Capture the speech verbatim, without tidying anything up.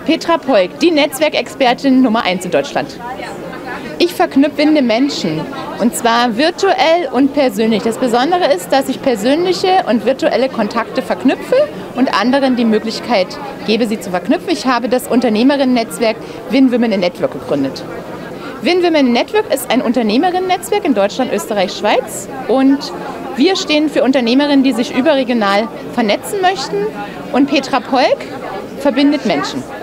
Petra Polk, die Netzwerkexpertin Nummer eins in Deutschland. Ich verknüpfe Menschen, und zwar virtuell und persönlich. Das Besondere ist, dass ich persönliche und virtuelle Kontakte verknüpfe und anderen die Möglichkeit gebe, sie zu verknüpfen. Ich habe das Unternehmerinnen-Netzwerk Win Women in Network gegründet. Win Women in Network ist ein Unternehmerinnen-Netzwerk in Deutschland, Österreich, Schweiz, und wir stehen für Unternehmerinnen, die sich überregional vernetzen möchten, und Petra Polk verbindet Menschen.